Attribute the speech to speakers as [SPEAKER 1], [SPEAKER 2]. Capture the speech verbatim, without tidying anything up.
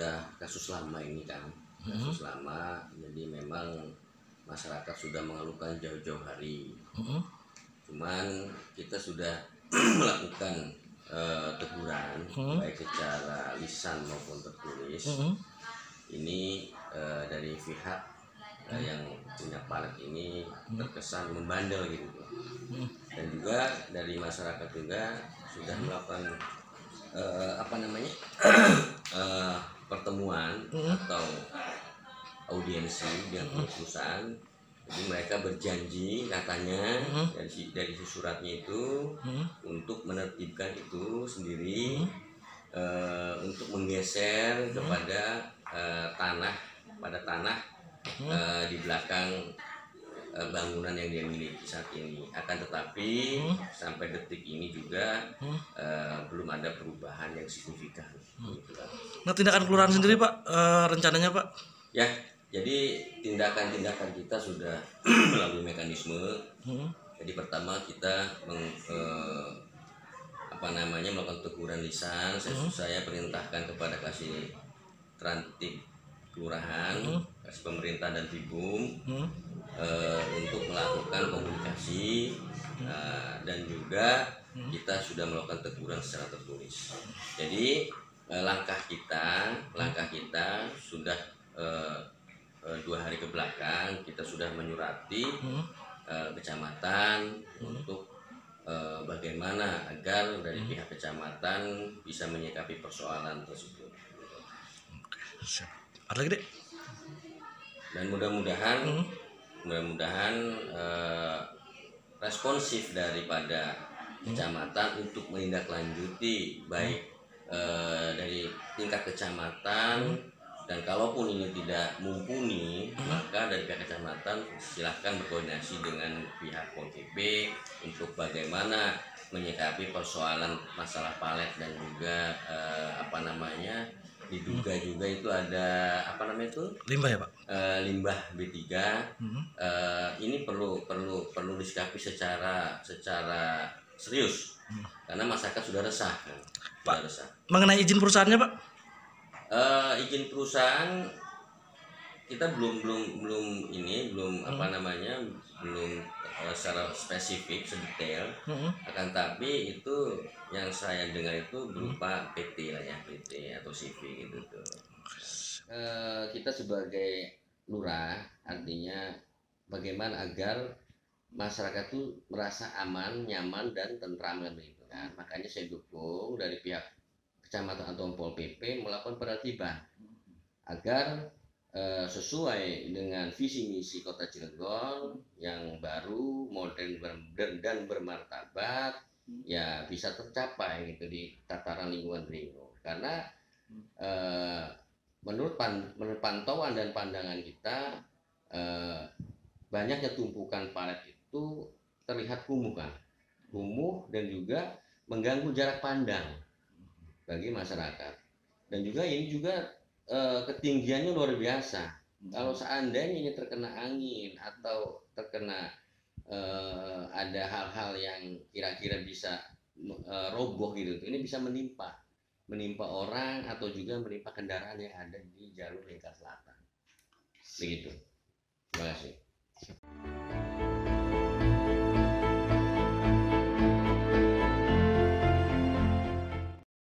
[SPEAKER 1] sudah kasus lama ini kan, kasus hmm. lama, jadi memang masyarakat sudah mengeluhkan jauh-jauh hari. Hmm. Cuman kita sudah melakukan uh, teguran hmm. baik secara lisan maupun tertulis. Hmm. Ini uh, dari pihak uh, yang punya palet ini terkesan membandel gitu. Hmm. Dan juga dari masyarakat juga sudah melakukan uh, apa namanya uh, pertemuan hmm. atau audiensi dengan perusahaan. Jadi mereka berjanji katanya hmm. dari dari suratnya itu hmm. untuk menertibkan itu sendiri hmm. uh, untuk menggeser hmm. kepada uh, tanah pada tanah hmm. uh, di belakang uh, bangunan yang dia miliki saat ini. Akan tetapi hmm. sampai detik ini juga hmm. uh, belum ada perubahan yang signifikan. Hmm. Gitu.
[SPEAKER 2] Nah, tindakan kelurahan sendiri Pak, uh, rencananya Pak?
[SPEAKER 1] Ya. Jadi tindakan-tindakan kita sudah melalui mekanisme. Hmm. Jadi pertama kita meng, eh, apa namanya melakukan teguran lisan. Saya, hmm. saya perintahkan kepada kasih Trantip kelurahan, hmm. kasih pemerintah dan Tibum hmm. eh, untuk melakukan komunikasi hmm. eh, dan juga hmm. kita sudah melakukan teguran secara tertulis. Jadi eh, langkah kita, langkah kita sudah eh, dua hari ke belakang kita sudah menyurati hmm. uh, kecamatan hmm. untuk uh, bagaimana agar dari hmm. pihak kecamatan bisa menyikapi persoalan tersebut.
[SPEAKER 2] Oke, ada lagi deh.
[SPEAKER 1] Dan mudah-mudahan hmm. mudah-mudahan uh, responsif daripada hmm. kecamatan untuk menindaklanjuti baik uh, dari tingkat kecamatan. Hmm. Dan kalaupun ini tidak mumpuni, hmm. maka dari pihak kecamatan silahkan berkoordinasi dengan pihak Pol P P untuk bagaimana menyikapi persoalan masalah palet dan juga eh, apa namanya diduga hmm. juga itu ada apa namanya itu
[SPEAKER 2] limbah ya Pak?
[SPEAKER 1] Eh, limbah B tiga. Hmm. Eh, ini perlu perlu perlu disikapi secara secara serius hmm. karena masyarakat sudah resah kan?
[SPEAKER 2] Pak.
[SPEAKER 1] Sudah resah.
[SPEAKER 2] Mengenai izin perusahaannya Pak?
[SPEAKER 1] Uh, izin perusahaan kita belum belum belum ini belum hmm. apa namanya belum uh, secara spesifik sedetail hmm. akan tapi itu yang saya dengar itu berupa P T lah ya P T atau C V gitu tuh. Uh, kita sebagai lurah artinya bagaimana agar masyarakat tuh merasa aman, nyaman dan tentram kan begitu kan. Makanya saya dukung dari pihak Kecamatan atau Pol P P melakukan penertiban agar e, sesuai dengan visi misi Kota Cilegon yang baru, modern dan bermartabat ya bisa tercapai gitu di tataran lingkungan Dringo. Karena e, menurut, pan, menurut pantauan dan pandangan kita e, banyaknya tumpukan palet itu terlihat kumuh kan, kumuh dan juga mengganggu jarak pandang bagi masyarakat. Dan juga ini juga e, ketinggiannya luar biasa. Hmm. Kalau seandainya ini terkena angin atau terkena e, ada hal-hal yang kira-kira bisa e, roboh gitu, ini bisa menimpa menimpa orang atau juga menimpa kendaraan yang ada di jalur lingkar selatan. Begitu. Terima kasih.